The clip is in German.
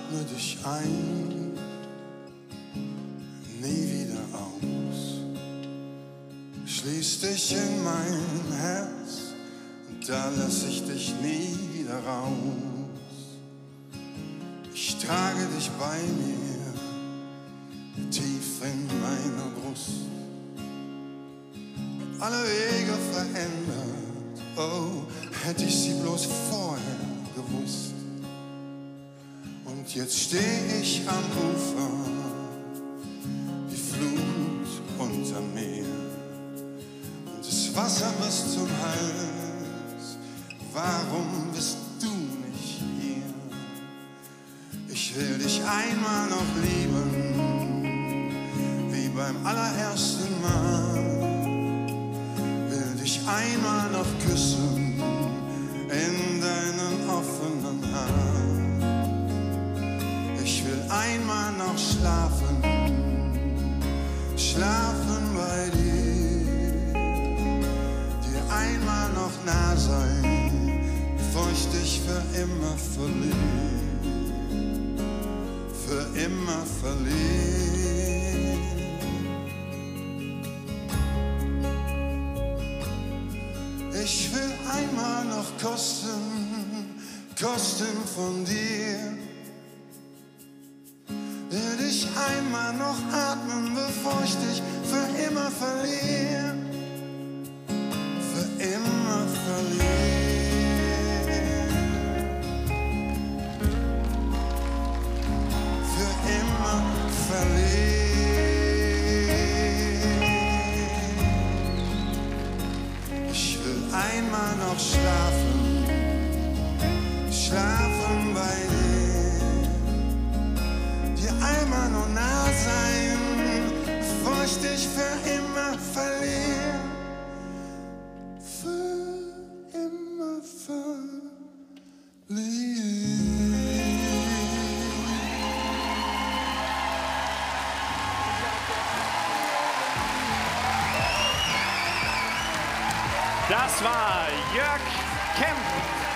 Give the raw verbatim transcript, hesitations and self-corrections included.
Atme dich ein, nie wieder aus. Schließ dich in mein Herz, da lass ich dich nie wieder raus. Ich trage dich bei mir, tief in meiner Brust. Alle Wege verändert, oh, hätte ich sie bloß vorher gewusst. Und jetzt steh ich am Ufer, die Flut unterm Meer. Und das Wasser bis zum Hals, warum bist du nicht hier? Ich will dich einmal noch lieben, wie beim allerersten Mal. Will dich einmal noch küssen, in deinen offenen Armen. Ich will einmal noch schlafen, schlafen bei dir, dir einmal noch nah sein, bevor ich dich für immer verliere, für immer verliere. Ich will einmal noch kosten, kosten von dir. Will dich einmal noch atmen, bevor ich dich für immer verliere. Für immer verliere. Für immer verliere. Ich will einmal noch schlafen, schlafen bei dir. Einmal nur nah sein, bevor ich dich für immer verliere. Für immer verliere. Das war Jörg Kemp.